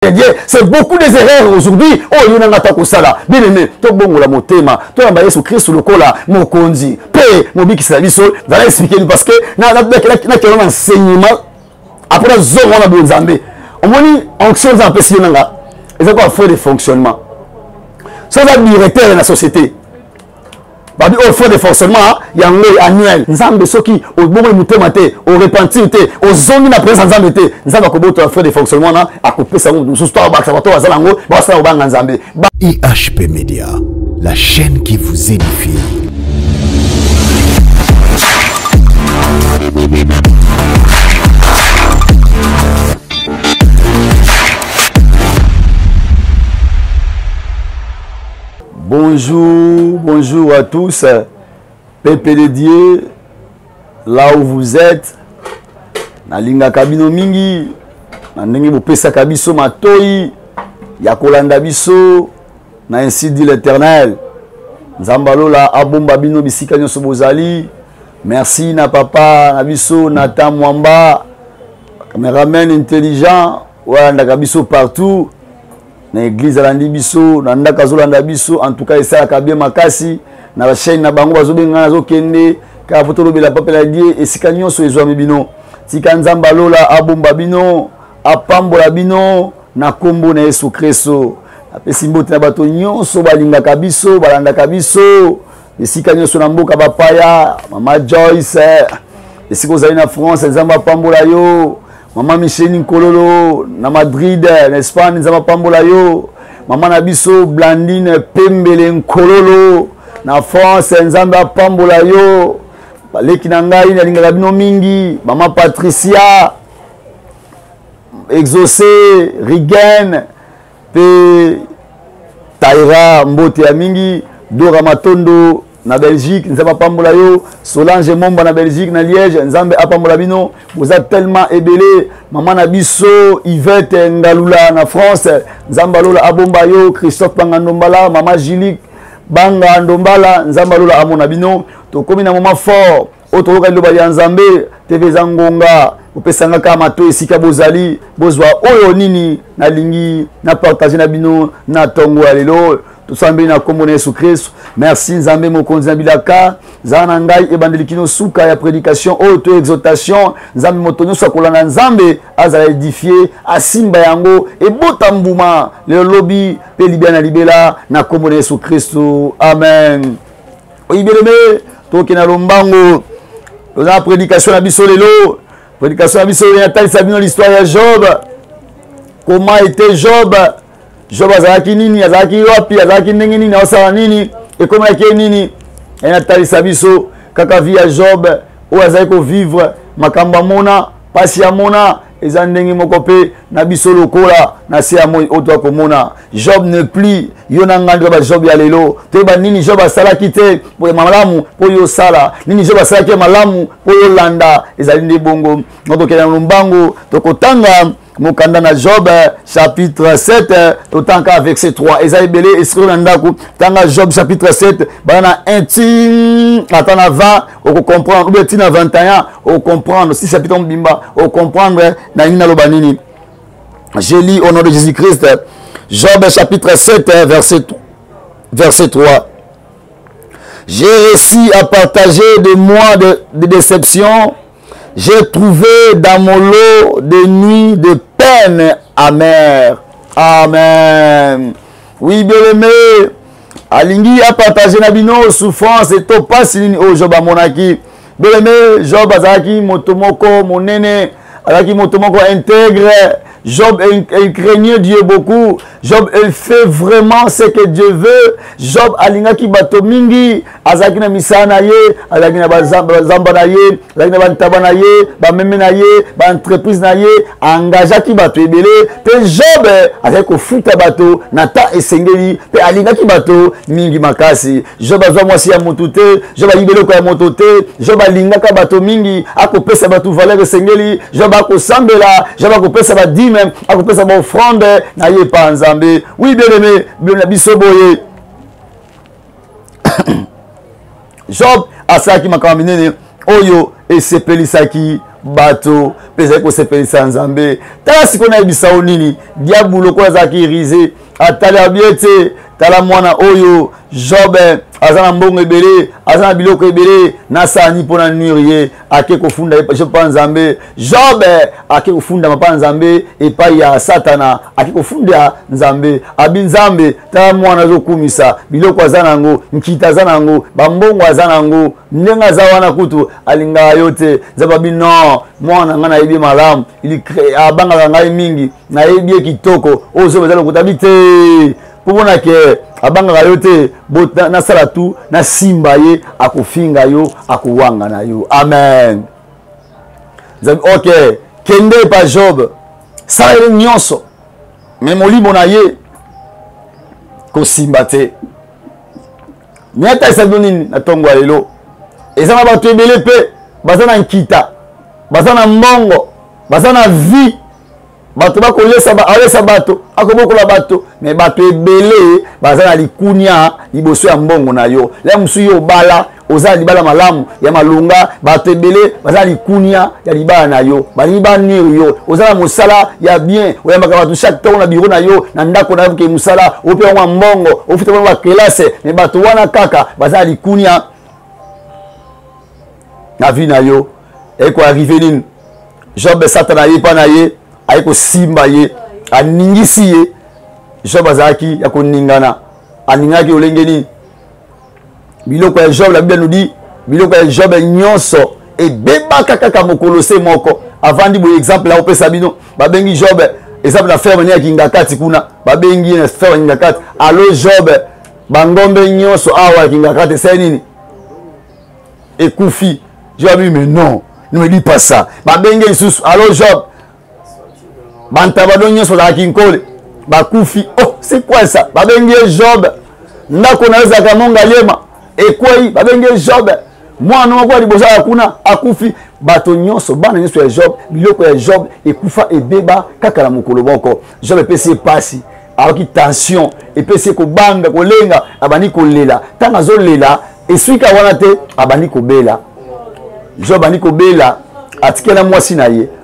C'est beaucoup des erreurs aujourd'hui. Oh, il y a un sala. Bien aimé, tout bon la motema. Tout en Jésus Christ le cola, mon kondi. Paix, mon biki c'est la vie. Vous allez expliquer parce que na un enseignement. Après zone on a besoin d'Zambé. On dit onction dans PC nanga. Et c'est quoi faire de fonctionnement. Sans être directeur de la société. Babi au fond de fonctionnement, il y a un annuel. Nzambe soki au bon motema te, au repentir te, au zone na présence Nzambe te. Nzambe ko boto fond de fonctionnement na a couper ça nous sous toi ba ça to azalango, ba ça au banga Nzambe. IHP Media, la chaîne qui vous édifie. Bonjour, bonjour à tous, peuple de Dieu, là où vous êtes, na linga kabino mingi, na ndenge bopesa kabiso matoi, ya kolanda biso, na ainsi dit l'Éternel. Nzambalola abomba bino bisika nyoso bozali. Merci na papa na biso Nathan Mwamba, caméraman intelligent, wala kabiso partout. Na église alandi biso na ndaka zolanda biso en tout cas esa ka bien makasi na la chaîne na bango bazobenga nazokende ka foto lobela papela die esika nyonso ezwami bino tika Nzamba lola abomba bino apambola bino na kombo na Yesu Kristo apesi mbote na bato nyonso balingaka biso balandaka biso esika nyonso na mboka bapaya mama Joyce esika ozali na France Nzamba pambola yo. Maman Micheline Kololo na Madrid, n'Espagne, Nzamba pambola yo. Maman Nabiso Blandine Pembele Nkololo na France, Nzamba pambola yo. Baleki na ngai na lingaka bino mingi. Maman Patricia Exaucé Rigen pe Taira Mbote ya mingi. Dora Matondo na Belgique, Nzamba pambola yo. Solange Momba na Belgique, na Liège, Nzambe apambola bino. Vous êtes tellement ébélé. Maman Nabiso, Yvette Ngalula na France, Nzamba lola abomba yo. Christophe Bangandombala, Maman Julie Banga Ndombala, Nzamba lola amona bino. Tokomi na moment fort. Otoroka loba ya Nzambe, TV Zangonga, opesanga ka mato esika bozali, bozwa oyo nini na lingi, na partager na bino na tongo alelo. Tout ça na kombo na Yesu Kristo. Merci Nzambe mokonzi na bilaka. Zana ngai ebandelikino suka ya prédication auto exhortation. Nzambe motonyo sakolana Nzambe azala édifier asimba yango e bota mbuma le lobby pe libia na libela na kombo na Yesu Kristo. Amen. Oyibeleme toki na lombango. La prédication na biso lelo. Prédication na biso ya tali sabino l'histoire ya Job. Comment était Job? Job azalaki nini, azalaki wapi, azalaki ndenge nini, osala nini, ekomaki nini. Ena talisa biso kaka vie ya Job o azali ko vivre makambo mona, pasi ya mona, eza ndenge moko pe na biso lokola na se ya moi oto komona. Job ne pli yo na ngandra ba Job ya lelo. Te ba nini Job asalaki te po malamu po yo sala. Nini Job asalaki malamu po yo landa, ezali ndi bongo. Noto kena lumbango tokotanga Mokanda na Job chapitre 7 autant qu'à verset 3 Esaïe belé escrit nandaku tanga Job chapitre 7 bana 1 tin atana 20 on comprendre ou tina 21 on comprendre si chapitre bimba on comprendre na nina lobanini. Je lis au nom de Jésus-Christ Job chapitre 7 verset 3. J'ai réussi à partager des mois de déception. J'ai trouvé dans mon lot de nuits de peine amère. Amen. Oui, bien aimé. Alingi a partagé na bino souffrance et to pas nini o Job monaki. Bien aimé, Job azaki motomoko monene, azaki motomoko intègre. Job il craignait Dieu beaucoup. Job il fait vraiment ce que Dieu veut. Job alingaki bato mingi, azaki na misana ye, azaki na bazamba na ye, azaki na bantaba na ye, ba meme na ye, ba entreprise na ye, engagaki bato ebele. Pe Job azaki ko futa bato na ta esengeli, pe alingaki bato mingi makasi. Job azwa mwasi ya motu te, Job alibele ko ya moto te, Job alingaka bato mingi, akopesa bato valeur esengeli, Job akosambela, Job akopesa ba même à couper sa offrande n'ayez pas en Zambé. Oui, bien aimé, bien bisoboye. Job a ça qui m'a caminé oyo et c'est pelisaki bato pesa ko sepelisa nzambe tala sikona ebisa nini diabolo ko azaki rize atala biete tala mwana oyo Job azana mbongo ebele azana biloko ebele na sani pona nurie ake kofunda epa nzambe Job ake kofunda mapa nzambe epa ya satana ake kofunda nzambe abi nzambe tala mwana zokumisa biloko azana ngo nkita azana ngo bambongo azana ngo ndenga za wana kutu alinga yote zababi no mwana ngana yebi malamu ili abanga ngai mingi na yebi kitoko ozo bezalo kutabite Pour que abanga yote bota na salatu na simba ye akufinga yo akuwanga na yo amen. Ok kende pa Job ça est nyonso mais mon libo na ye ko simba te miata sa donini na tongo lelo ezama ba tebele pe bazana nkita bazana mbongo bazana vie bato bakolesa alesa bato akobokola bato mais bato ebele bazana likunia liboso ya mbongo na yo la musu yo bala oza libala malamu ya malunga bato ebele bazana likunia ya libala na yo bali banir yo oza musala ya bien oyambaka bato chaque temps na bureau na yo na ndako na ke musala ope wa mbongo ofite ba classe mais bato wana kaka bazana likunia na vie na yo e ko arriver nini Job satana yepa na ye aiko simba ye aningisi ye Job azaki ya koningana aningaki olengeni biloko ya Job la Bible nous dit biloko ya Job nyonso e bebaka kaka mokolose moko avandi bo exemple la opesa bino babengi Job exemple la ferme ya kingakati kuna babengi na ferme kingakati alo Job bangombe nyonso awa kingakati c'est nini ekufi Job mais non ne me dis pas ça babengi sous alo Job bantabado nyonso la kinkole bakufi oh c'est quoi ça babenge Job ndako naweza kamonga lema ekwei babenge Job mwana moko libosa kuna akufi bato nyonso bana nyonso ya Job biloko ya Job ekufa ebeba kaka na mokolo moko Job epesi pasi aoki tension epesi ko banga kolenga abani kolela tanga zolela eswika wana te abani kobela Job abani kobela atikela mwasi na ye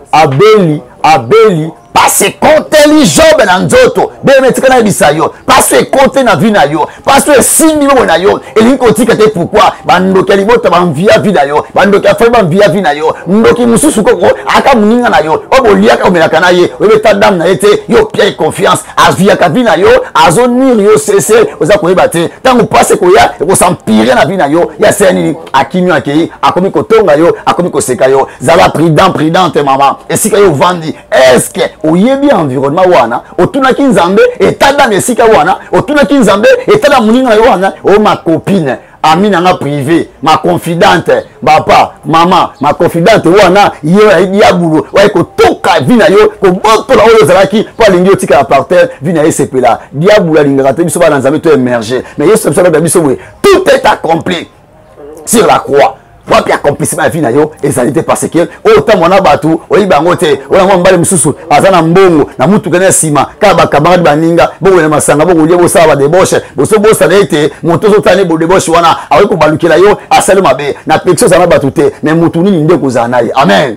abeli parce que Job na nzoto bemetika na bisayo parce que na vie na yo parce que simi mo na yo elinko tika te pourquoi bandoki libota banvia vie na yo bandoki afa banvia vie na yo ndoki mususu koko aka muninga na yo obolia ka omelaka na ye obeta dam na yete yo pia confiance avia ka vie na yo azonir yo cesse oza ko ebate tango passe ko ya ko s'empirer na vie na yo ya seni akimyo akei akomi ko tonga yo akomi ko seka yo zala prudente maman esika yo vandi est-ce que oyebi environnement wana otuna kinzambe etada mesika wana otuna kinzambe etada muninga yo wana o ma copine ami nanga privé ma confidente papa maman ma confidente wana yo ya bulu wa ko toka vina yo ko botola oyo zalaki pa lingi otika par terre vina esepela diabula lingaka te biso ba nzambe to émerger mais yesu ça ba biso tout est accompli sur la croix wapi accomplissement ya vie na yo ezalite parce que autant mwana batu oyiba ngote ona mwa mbale mususu azana mbongo na mutu kana sima ka ba camarade baninga bongo na masanga bongo liye bosa ba débauche boso bosa nete moto zo tane bo débauche wana awe ko balukela yo asale mabe na pexo za batu te mais mutu nini ndeko za naye amen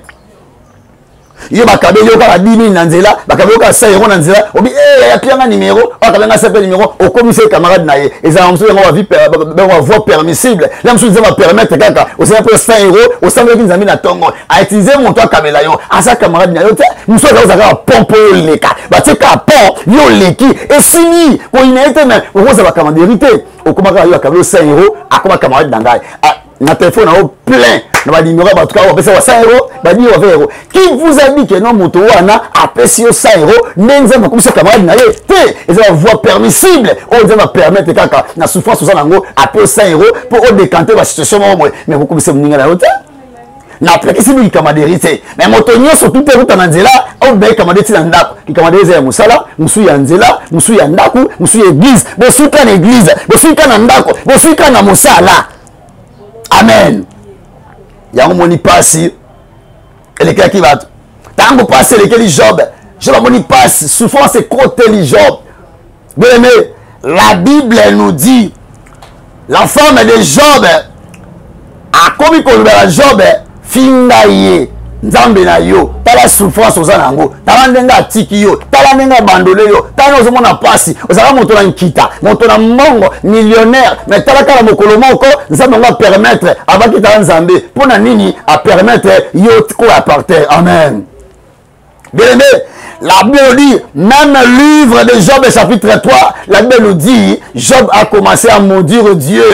yo bakabe yo ka 10 000 na nzela bakabe yo ka 100 € na nzela obi ya pianga numéro akabenga sepe numéro o commissaire camarade naye ezala mso ngo vie ba voie permissible la mso zema permettre kaka o sema pour 100 € o sema ki nzambi na tongo a utiliser mon toi kabela yo asa camarade naye te mso za ka pompe leka ba tika pont yo leki et sini ko inaite mais o za ba camarade o komaka yo akabe 100 € akoma camarade dangai na téléphone au plein na ba numéro ba tuka ba pesa 100 € ba di wa 20 €. Qui vous a dit que non moto wana a pesa 100 € nenza ba komisa camarade na ye te eza voie permissible on va permettre kaka na souffrance za nango a pesa 100 € pour au décanter la situation mo mais ko komisa mninga na yote na pleki sibi kamaderite mais moto nyoso tout est route na nzela au be kamadeti na ndako ki kamadeze ya musala musu ya nzela musu ya ndaku musu ya église bosuka na église bosuka na ndako bosuka na musala. Amen. Yango moni pasi elekela ki bato. Tango pasi elekeli Job. Job moni pasi souffrance et côté Job. Bien aimé, la Bible nous dit la femme de Job a commis contre Job finga ye nzambe na yo tala souffrance oza nango tala ndenga atiki yo tala ndenga bandole yo tala ozomona pasi ozala moto na nkita moto na mbongo millionnaire mais tala kala mokolo moko nzambe ngo permettre abaki tala nzambe mpona nini apermettre yo koya par terre. Amen. Bien aimé, la Bible dit, même le livre de Job chapitre 3, la Bible nous dit, Job a commencé à maudire Dieu,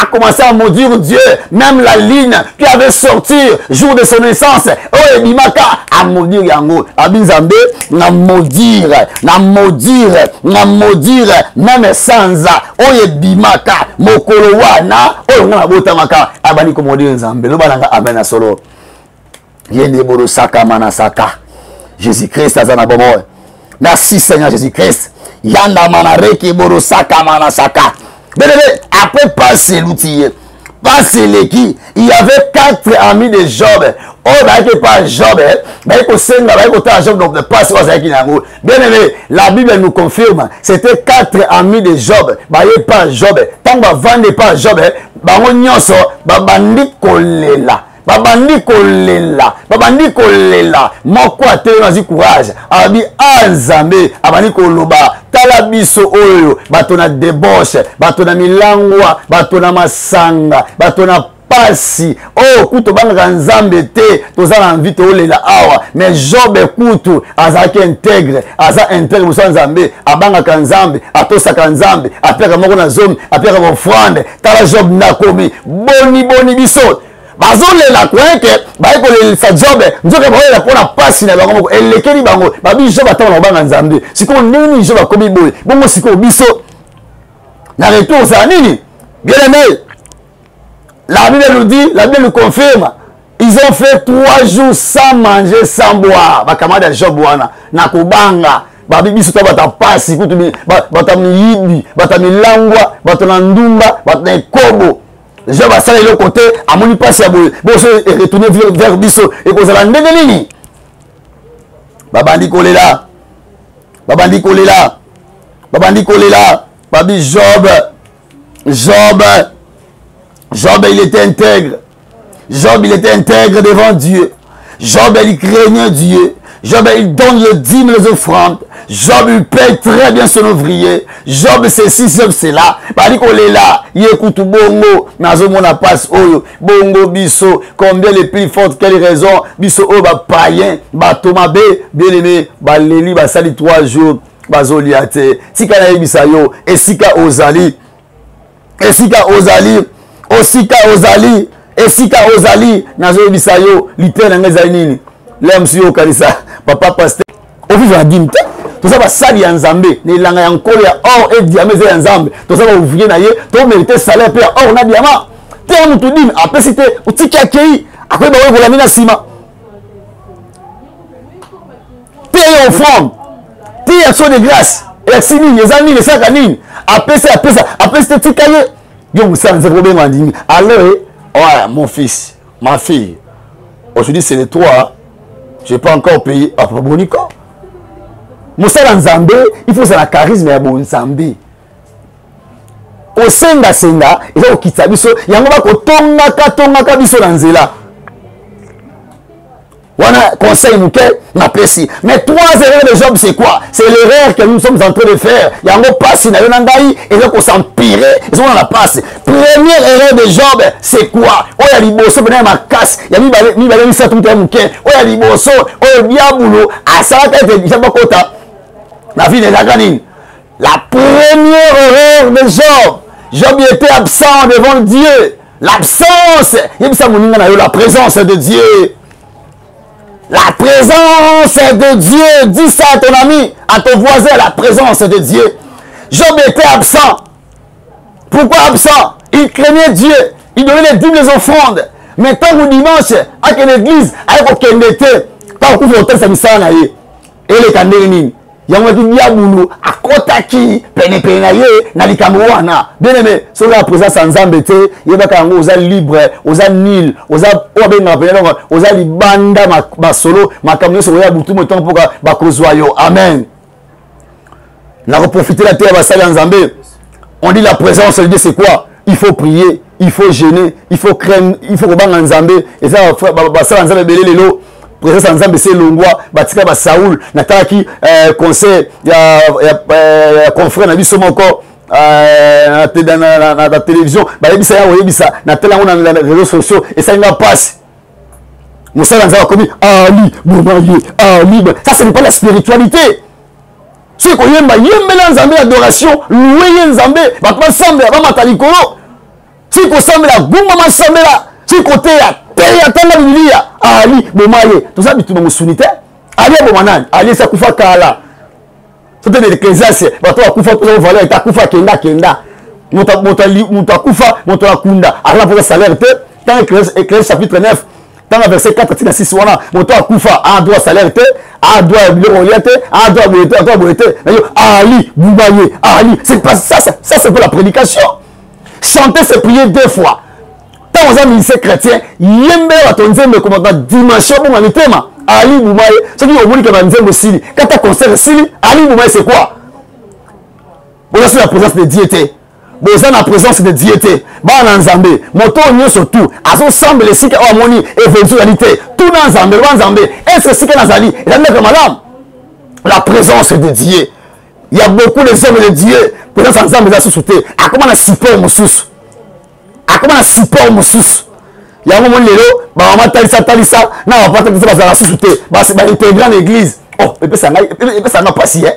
même la ligne qui avait sorti jour de son naissance, oh Ebimaka, a maudire Yango, Abinzambe, na maudire, même sans oh Ebimaka, Mokolo wana, oh na botamaka, abani ko maudire Nzambe, lo bananga amen solo. Yende boro saka manasaka. Jésus-Christ azana bomo. Merci Seigneur Jésus-Christ. Yanda manareki borosaka manasaka. Bébé, après passer l'outil, passer l'équipe, il y avait 4 amis de Job. Oh, bah, que pas Job, bah, que c'est Job, donc ne pas sur bien aimé, la Bible nous confirme, c'était 4 amis de Job. Bah, pas Job. Tant que vendre pas Job, bah, on y a ça, bah, bandi kolela. Babandi kolela moko atelemazi courage abi anzambe abandi koloba tala biso oyo bato na débauche bato na milangwa bato na masanga bato na pasi oh kuto banga nzambe te tozala envie to lela awa mais Job kutu azaki intègre musa nzambe abanga ka nzambe atosaka nzambe apeka moko na zomi apeka bofrande tala Job nakomi boni biso bazolela kweke bayekolelisa Job nzoke baolela mpona pasi na bango moko elekeli bango babi Job atanga na kobanga nzambe sikoyo nini Job akomi boye bongo sikoyo biso na retour ça nini bien aimé. La Bible nous dit, la Bible nous confirme, ils ont fait 3 jours sans manger, sans boire. Bakamada Job wana na kubanga babi biso to bata pasi kutu bata miyibi bata milangwa bata na ndumba bata na kobo. Job a salé le côté, a moni pasi ya boye. Boso est retourné vers biso et kozala ndenge nini? Babandi kolela. Babi Job, il était intègre. Job, il était intègre devant Dieu. Job, il craignait Dieu. Job, il donne le dîme, les offrandes. Job, il paye très bien son ouvrier. Job, ceci, Job, c'est là. Bali kolela, il écoute bongo. Nazo mona passe oyo. Bongo biso. Combien les plus fortes, quelle raison? Biso o ba païen, ba tomabe, bien aimé, ba leli, ba sali 3 jours. Ba zoliate. Sika na yebisa yo. Esika ozali. Esika ozali nazo bisayo litena ngeza nini lem si yo kanisa papa pasteur au vivre en dîme tout ça va sali ya nzambe ni langa ya nkolo ya or et diamant ya nzambe tout ça va ouvrier na ye to mériter salaire pe or na diamant te on tout dîme après c'était utiki akei akoy ba ko la mina sima te yo fond te action de grâce et sini les amis les sacs anine après c'était tikaye. Alors, mon fils, ma fille, aujourd'hui c'est de toi, je n'ai pas encore payé à Bonika. Moussa Nzambe, il faut ça charisme à bon Nzambe. Au senga, il faut quitter biso, il y a un peu tonga biso Nzela. Voilà, conseil nous n'a précis. Mais 3 erreurs de Job, c'est quoi? C'est l'erreur que nous sommes en train de faire. Il y a un passe, il y a un angaï, et donc on s'empirait, et on la passe. Première erreur de Job, c'est quoi? Oh, il y a l'Ibosso, il y a ma casse, il y a mis ça tout le temps, oh, il y a l'Ibosso, oh, il y a boulot, à ça, il y a pas kota. La vie de la canine. La première erreur de Job, Job était absent devant Dieu. L'absence, il y a la présence de Dieu. La présence de Dieu, dis ça à ton ami, à ton voisin, la présence de Dieu. Job était absent. Pourquoi absent? Il craignait Dieu. Il donnait les dîmes, les offrandes. Mais tant que dimanche, avec l'église, avec aucun été, tant que vous avez fait ça, et les candélines, il y a un peu de boulot, à Kotaki, Penepenaye, Nalikamouana. Bien aimé, sur la présence sans embêter, il y a aux libre, aux nil, aux libanda, ma solo, ma camion sur le bouton, mon temps pour Bakozoyo. Amen. On a profité de la terre, en Zambé. On dit la présence de Dieu, c'est quoi? Il faut prier, il faut gêner, il faut craindre, il faut rebattre en Zambé. Et ça, en Zambé, belé les lots. présence nzambe c'est longwa batika ba Saoul natalaki conseil ya confrère na biso moko na télévision bayebisa ya oyebisa na tela on na réseaux sociaux et ça nga passe Moussa nzamba komi Ali Bomaye Ali ça c'est pas la spiritualité. Si ko yemba yembela nzambe adoration louer nzambe batma semble ba matalikolo si ko semble la gumba masembe la si côté ya teya tanga bilia Ali Bomaye tout ça bitu musunite Ali Bomanani Ali sa kufa kala sote de kezase bato akufa to valeur ta kufa kenda muta kufa muta akunda ala pour salaire te dans Ecclésiaste chapitre 9 dans le verset 4 à 6 wana muta akufa a droit salaire te a droit bilioliate a droit boete Ali Bomaye Ali c'est pas ça c'est pour la prédication. Chanter c'est prier 2 fois. Tant aux amis chrétiens yembe watonzembe comme dans dimension pour mitema Ali Bomaye ce qui au monde que banzembe sili quand tu concert sili Ali Bomaye c'est quoi? Vous avez la présence de Dieu. Vous avez la présence de Dieu. Ba na nzambe moto nyo surtout aso semble le sika harmonie éventualité tout dans nzambe nzambe et ce sika nazali et la madame la présence de Dieu. Il y a beaucoup de hommes de Dieu présence ensemble là sous-souté à comment la support mususu à comment la support mususu il y a un moment lelo ba mama talisa na ba pata ça ba sous-souté ba c'est ba intégrer l'église oh et puis ça n'a pas si hein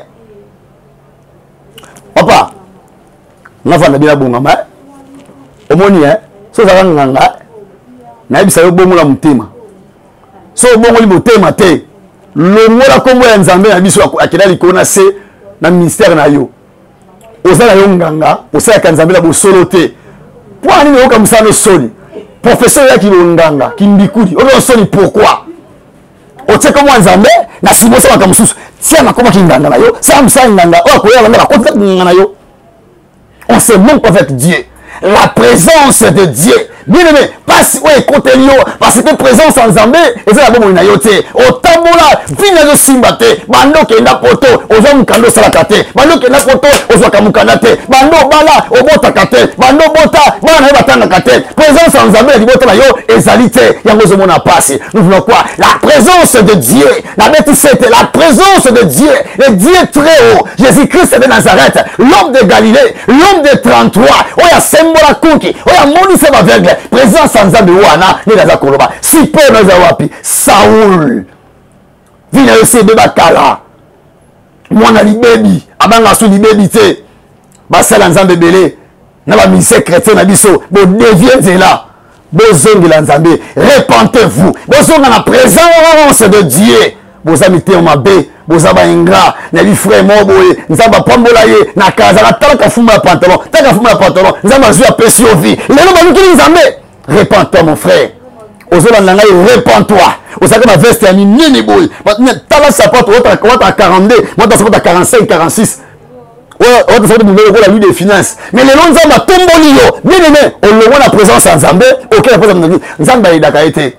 papa na fa na bila bonga ma omoni hein so za nganga na bisa yo bongo la mutema so bongo li mutema te longola kombo ya nzambe na biso akela likona se na ministère na yo osala yo nganga osala ka nzambe la bosolo te pour nini oka musano soni professeur ya ki nganga kimbikudi oyo soni pourquoi oteka mwa nzambe na simo sa makamususu tia makoma kinganga na yo sa musala nganga o ko ya nganga ko nganga na yo on se manque avec Dieu. La présence de Dieu. Bien aimé, pas si on est contre lui, parce que présence en Zambé, et c'est la bonne monayote. Au tambola, vina de simbate, bando kenda poto, ozo mukando salakate, bando kenda poto, ozo kamukanate, bando bala, obota kate, bando bota, bana batanga kate. Présence en Zambé, la bota yo, ezalité, yangozo mona passe. Nous voulons quoi? La présence de Dieu. La bête c'était la présence de Dieu. Le Dieu très haut. Jésus-Christ de Nazareth, l'homme de Galilée, l'homme de 33, oya sembola kuki, oya moni seba aveugle. Présence en Zambé wana ni naza koloba si pe naza wapi Saoul vina yose beba kala mwana libebi abanga su libebi te basala nzambe belé na ba ministère chrétien na biso bo deviez là bozongela nzambe repentez-vous bozonga na présence de Dieu bozami te mabe bozaba ingrat na bi frère moboye nzamba pambola ye na kaza na talaka fuma ya pantalon taka fuma ya pantalon nzamba zua pesi ovi lelo baluki nzambe repends-toi mon frère ozola nanga repends-toi osaka ma veste ya nini boy tala sapato wata 42 wata sapato 45 46 wata sapato bimelo ko la lui des finances mais lelo nzamba tomboli yo bien aimé olongo na présence ya nzambe okela présence nzamba idaka ete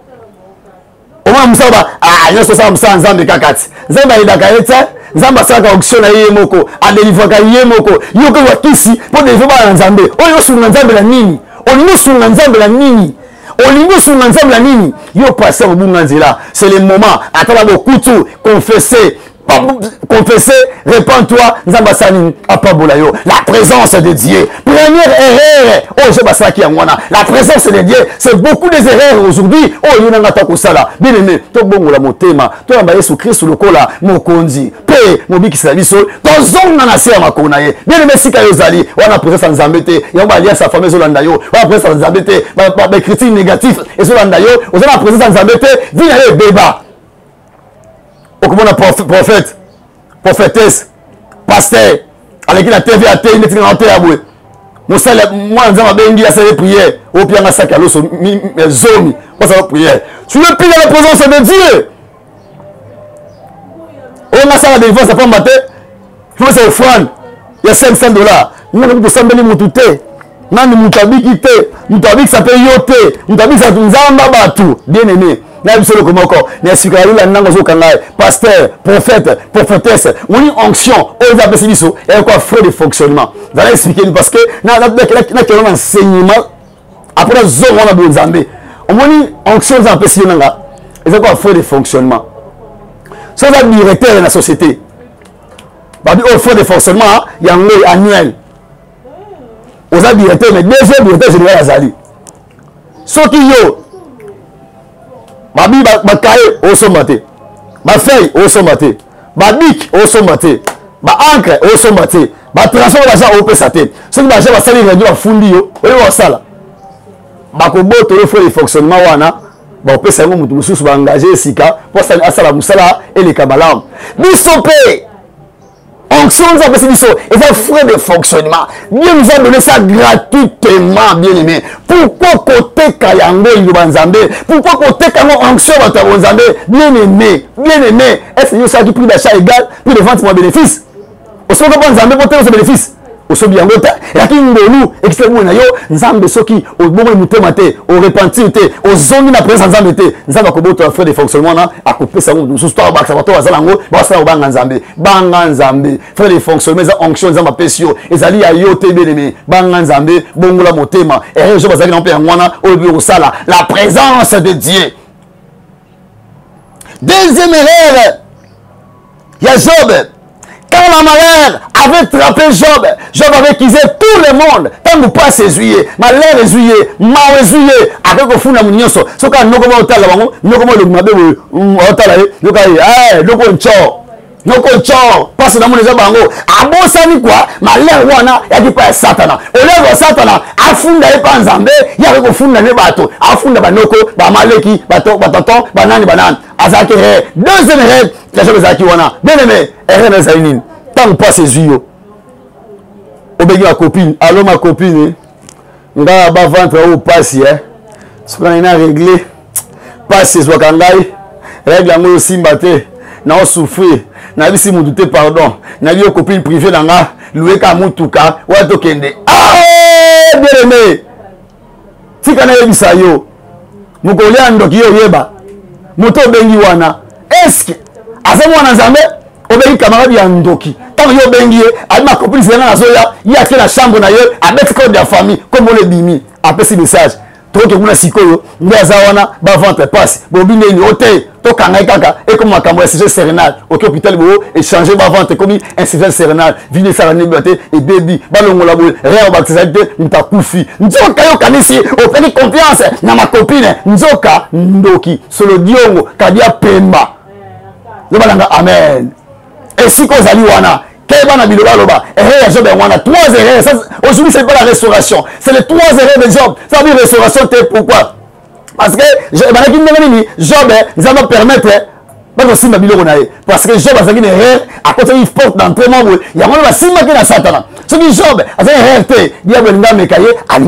Oma musaba nyoso sa musaba nzambe kakati nzambe idaka ete nzamba saka auction na ye moko adelivaka ye moko yoko wakisi po deliver ba nzambe oyo sunga nzambe la nini olingo sunga nzambe la nini olingo sunga nzambe la nini yo passer au bunga nzela c'est le moment atala bokutu confesser, répands-toi, Nzambasani, Apabolayo. La présence de Dieu. Première erreur. Oh, je sais pas qui a la présence de Dieu, c'est beaucoup des erreurs aujourd'hui. Oh, il y a un sala. Bien aimé, to bongo la motema, to amba Yesu Christ le kola, mokonzi, pe, mobiki salabiso, dans zone na nase ya makonaye. Bien aimé, si kayo zali, on a présence en Zambete, y a un alliance à famille Zolandayo, on a présence en Zambete, ba critique négatif, et Zolandayo, on a présence en Zambete, vinaye beba. Okomona prophète, prophétesse, pasteur, avec la TV à terre, il est en terre à bouer. Moi, je bengi à cette prière. Au pire, on a sac à l'eau, zomi. Moi, ça va prière. Tu veux prier la présence de Dieu. On a ça à défense, ça peut mater. Tu vois, c'est offrande. Il y a $500. Nous avons pour s'embellir mon touté. Nani mutabiki te, mutabiki ça peut yote, mutabiki ça tunzamba batu. Bien aimé. Pasteur, prophète, prophétesse, on a une onction, on a un quoi frais de fonctionnement. Vous allez expliquer parce que on a un enseignement après on a besoin on a une onction c'est quoi frais de fonctionnement? Sans être directeur de la société. Frais de fonctionnement, il y a un annuel. Aux directeurs, mais deuxième directeur général Azali. Ce qui yo, ma cahier au sommaté, ma feuille au sommaté, ma bic au sommaté, ma encre au sommaté, ma transfert d'argent au PSAT. Ce qui va faire salir les gens fundi yo, oui on ça. Ma kobo to le frais de fonctionnement wana, ba au PSAT mo mutu susu ba engagé sika pour ça asala musala et les kabalam. Bisopé. Onction nous a passé et ça frais de fonctionnement. Dieu nous a donné ça gratuitement, bien aimé. Pourquoi côté Kayango il Banzambe? Pourquoi côté Kayango onction va Banzambe? Bien aimé, bien aimé. Est-ce que ça qui prix d'achat égal, prix de vente pour bénéfice? Au second Banzambe pour ter ce bénéfice. Au second bien l'autre. Et à qui nous nous extrêmement nayo, Nzambe soki au bon muté maté, au repentir au zone na présence Nzambe té. Nzambe ko boto frais de fonctionnement na a couper ça nous sous toi bac ça va to azalango, ba ça ba Nzambe. Banga Nzambe, frais de fonctionnement za onction Nzambe pesio. Ezali ya yo té bien aimé. Banga Nzambe, bongola motema. Et je bazali na pe ngwana au bureau sala, la présence de Dieu. Deuxième erreur. Il y a Job. Quand la malheur avait trappé Job, Job avait accusé tout le monde. Tant que pas s'essuyer, malheur essuyer, mal essuyer, avec le fond de mon nyonso. Ce qu'on a nous comment on t'a là, nous comment le mabé on t'a là, nous quand nous qu'on chao, nous qu'on chao, passe dans mon déjà bango. Abo sani quoi, malheur wana, y a qui pas Satana. Au lieu de Satana, à fond d'aller pas Nzambe, y a que fond d'aller bateau, à fond de banoko, ba maleki, bateau, bataton, banane banane. Azaki ré, deuxième ré, la chose Azaki wana. Bien aimé, erreur de Zainin. Tant pas ses yeux. Obéi ma copine, allô ma copine. Nga ba ventre au passe hein. Ce qu'on a réglé. Passe soit kangai. Règle ngo simbate. Na souffrir. Na bisi mu douter pardon. Na bio copine privée nanga, loué ka mutuka, wa to kende. Ah! Bien aimé. Tika na yebisa yo. Mukolia ndoki yo yeba. Moto bengi wana. Est-ce asa mwana Nzambe obéi camarade ya ndoki. Tant yo bengi a ma copine c'est na zoya, il y a que la chambre na yo, avec code de la famille comme on le bimi. Après ce message, to ke kuna sikoyo, ngaza wana ba ventre passe. Bobine ni hôtel, to kanga kaka et comme makambo insuffisance sérénale. Au hôpital bo échanger ba ventre comme insuffisance sérénale, vide ça la nébuté et baby, balongola bo, rien baptisalité, ntakufi. Nzoka yo kanisi, au fait confiance na ma copine, nzoka ndoki, solo diongo, kadia pemba. Amen. Et si qu'on s'allie wana, qu'est-ce qu'on a biloba loba, et Job wana, 3 erreurs. Aujourd'hui c'est pas la restauration, c'est les 3 erreurs de Job. Ça veut dire restauration, pourquoi? Parce que Job, ça va permettre, parce que Job a une erreur, à côté d'une porte d'entrée, il y a un peu de Satan. Ce qui Job a une erreur, il y a un mécaillé,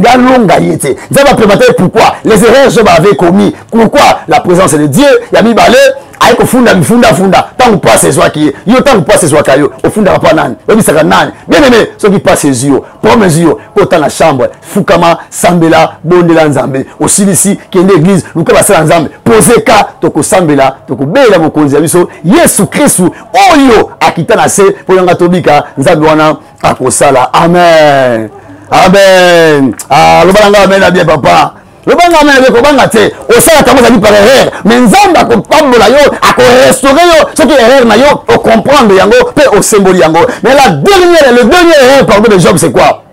ça va permettre pourquoi les erreurs Job avait commis. Pourquoi la présence de Dieu, il y a mis balai. Aiko funda tant pas ces oies qui yo tant pas ces oies kayo au funda pas nani obi saka nani bien aimé ceux qui passent ces yeux pour mesure autant la chambre fukama sambela bondela Nzambe aussi ici qui est l'église luka ba sala Nzambe poser ka toko sambela toko bela mokonzi biso Yesu Kristu oyo akita na se pour yanga tobika Nzambe wana akosala amen amen le balanga amen bien papa. Le banga amène avec le banga té au sein de la par erreur mais Nzambe a compris yo a restaurer yo ce qui est erreur na yo au comprendre yango pe au symbole yango mais le dernier erreur pardon de Job c'est quoi?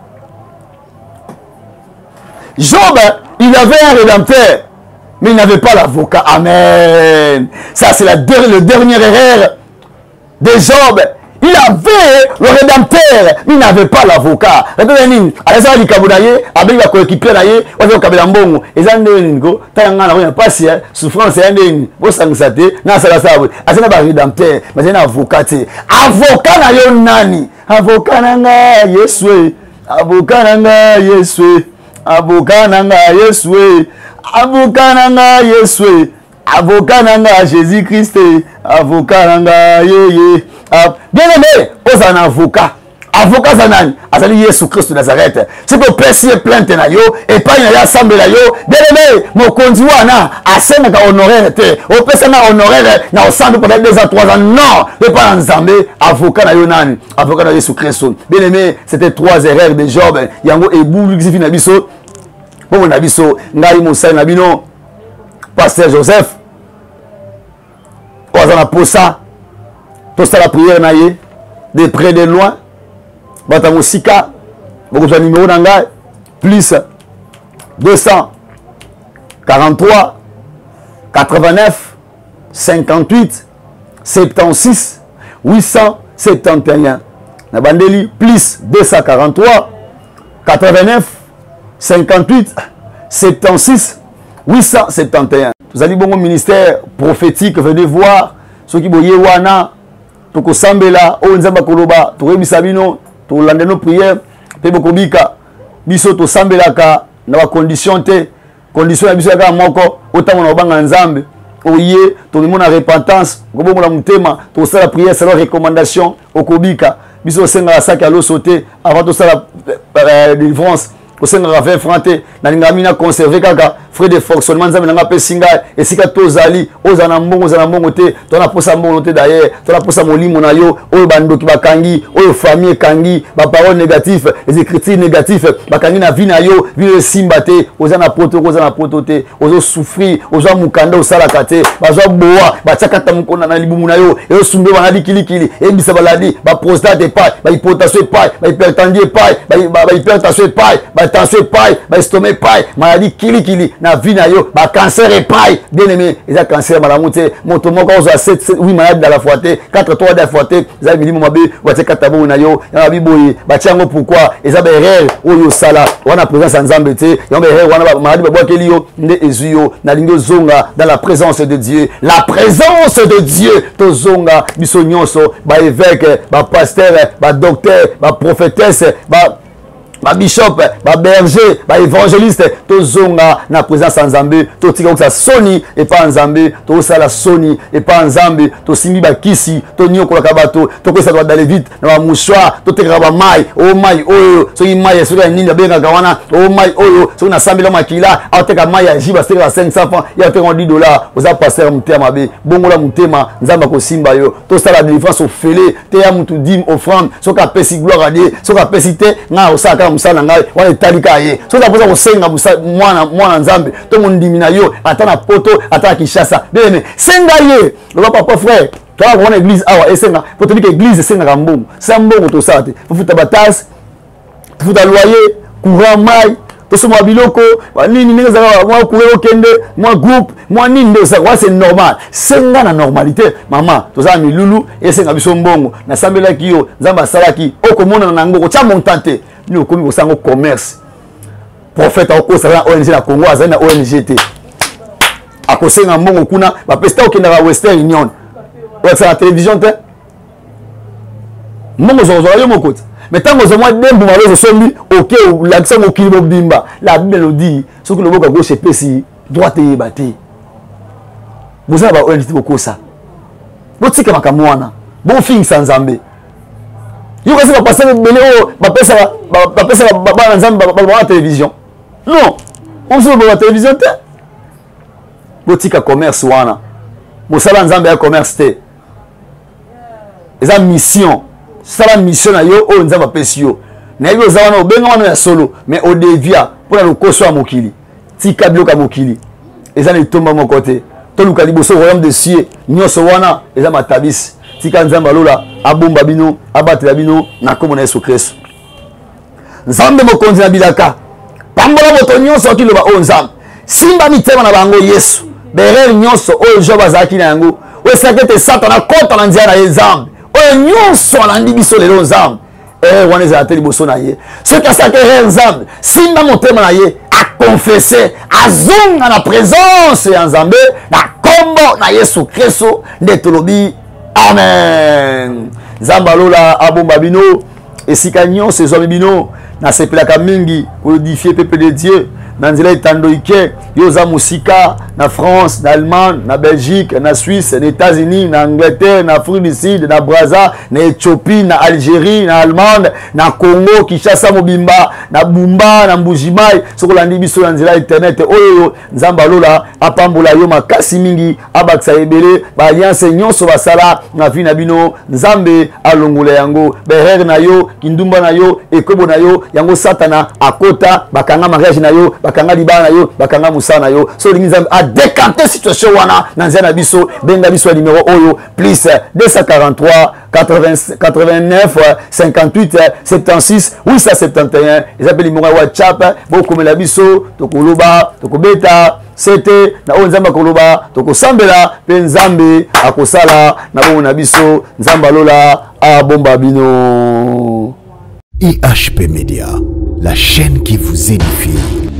Job il avait un rédempteur mais il n'avait pas l'avocat. Amen. Ça c'est le dernier erreur de Job. Il avait le rédempteur, il n'avait pas l'avocat. Regardez, alors il kabudaye, avec la coéquipier naye, on va kabela mbongo. Ezande ningo, tanga na rien pas si souffrance est ndeni, bo sangsate, na sala sabu. Azana ba rédempteur, mais un avocat. Avocat na yo nani? Avocat nanga Yesu. Avocat nanga Yesu. Avocat nanga Yesu. Avocat nanga Yesu. Avocat nanga Jésus-Christ. Avocat nanga yeye. Bien aimé, aux un avocat. Avocat Zanan, Azali Yesu Christ de Nazareth. C'est pour percer plainte na yo, et pas y a assemblée na yo. Bien aimé, mon conduana, à scène à honoraire, au personne à honoraire, na au centre peut-être 2 à 3 ans. Non, mais pas ensemble, avocat na yo nan, avocat na Yesu Christ. Bien aimé, c'était 3 erreurs de Job. Yango et bou luxifi na biso. Pour mon abiso, ngai mo sai na bino. Pasteur Joseph, Ozana posa. Tout ça la prière naïe. De près de loin. Batamosika. Beaucoup de numéro d'angai. Plus 243 89 58 76 871. Nabandeli plus 243 89 58 76 871. Vous allez bon ministère prophétique, venez voir ceux qui boyé wana toko sambela o nzamba koloba to rebisa bino to lande no prière pe bokobika biso to sambelaka na ba condition te condition ya biso ya moko otamo na banga nzambe oye to mona repentance gobo la mutema to sala prière c'est la recommandation okobika biso senga la sac à l'eau sauter avant to sala délivrance au sein de la 20 francs na ngamina conserver kaka frais de fonctionnement nzambe nanga pe singa esika tozali ozana mbongo te to na posa mbongo te d'ailleurs to na posa molimo na yo oyo bandoki bakangi oyo famille kangi ba parole négatif les écritures négatifs bakangi na vie na yo vie simba te ozana poto te ozo souffrir ozo mukanda osala kate bazo boa bachakata mukona na libumu na yo e osumbe bana dikilikili e bisa baladi ba prostate pas ba hypotension pas ba hypertension pas ba hypertension pas ba tension pas ba estomac pas maladie kili na vie na yo ba cancer et pas bien aimé ils a cancer malamuté moto moko ozo 7 8 malades dans la fois 4 3 dans la fois za milimo mabe wate katabo na yo ya biboyi ba tiango pourquoi ils a berere oyo sala wana présence nzambe te ya berere wana maladi ba bwakeli yo nde ezuyo na lingo zonga dans la présence de Dieu la présence de Dieu to zonga biso nyonso ba évêque ba pasteur ba docteur ba prophétesse ba bishop, ba berger, ba évangéliste, to zonga na présence en Zambé, to tika ça soni et pas en Zambé, to ça la soni et pas en Zambé, to simbi ba kisi, to nyoko la kabato, to que ça doit aller vite, na mouchoir, to te graba mai, oh mai, oh, so yi mai, so ya nini benga gawana, oh mai, oh, so na sambi la makila, a te ka mai ya jiba se la 500 francs, ya te $10, vous a passer mutema be, bongo la mutema, nzamba ko simba yo, to ça la délivrance au fêlé, te ya mutu dim offrande, so ka pesi gloire à Dieu, so ka pesi te nga osaka musala ngai wana talika ye so za poza kosenga mwana nzambe to mondimina yo atana poto atana kishasa bene senga ye le papa frère toi on église awa esenga pour te dire que église senga kambongo sa mbongo to sate futa batas futa loyer courant mai to so mabiloko nini nini za moi courant okende moi groupe moi nini ndo ça c'est normal senga na normalité maman to za milulu esenga biso mbongo na sambela kiyo nzamba salaki okomona na ngoko cha montante nous comme au sango commerce prophète au kosa ONG na Congo azana ONG te akosenga mbongo kuna ba pesta okenda ba Western Union ouais ça la télévision te mbongo zo yo mokoti mais tango zo moi dembu malozo sombi OK la sango kilo bimba la Bible dit ce que le boka gauche pesi droite yebate vous avez ba ONG te kosa botika makamwana bon fin sans Nzambe yo kasi ba passer beleo ba pesa ba nzambe ba télévision non on se ba télévision te botika commerce wana mosala nzambe ya commerce te eza mission sala mission na yo o nzambe pesi yo na yo za wana obenga wana ya solo mais au devia pour le koso ya mokili tika bloka mokili eza ne tomba mon côté to luka liboso royaume de cieux nyonso wana eza matabisi tika nzamba lola abomba bino abatela bino na kombo na Yesu Kristo nzambe mokonzi na bilaka pambola moto nyonso kiloba o nzambe simba mitema na bango Yesu berere nyonso oyo Job azalaki na yango oyo sakete satana kota na nzia na ye nzambe oyo nyonso alandi biso lelo nzambe wana ezala te liboso na ye soki asakere nzambe simba motema na ye akonfese azonga na présence ya nzambe na kombo na Yesu Kristo nde tolobi amen nzamba lola abomba bino esika nyonso ezwami bino nasepelaka mingi kodifie pepe de Dieu na nzela etandoike yo za musika na France, na Allemagne, na Belgique, na Suisse, na États-Unis, na Angleterre, na Afrique du Sud, na Brazza, na Éthiopie, na Algérie, na Allemagne, na Congo, Kinshasa Mobimba, na Bumba, na Mbujimai, sokolandi biso na nzela internet oyo nzamba lola apambola yo makasi mingi abakisa ebele ba alliance nyonso basala na vie na bino nzambe alongola yango berere na yo kindumba na yo ekobo na yo yango satana akota bakanga mariage na yo bakanga libana yo bakanga musana yo so lingi nzambe a décanter situation wana na nzana biso benga biso numéro oyo plus 243 89 58 76 871 ezapeli numéro WhatsApp bokomela biso tokoloba tokobeta c'était na o nzamba koloba tokosambela pe nzambe akosala na bo na biso nzamba lola a bomba bino. IHP Media, la chaîne qui vous édifie.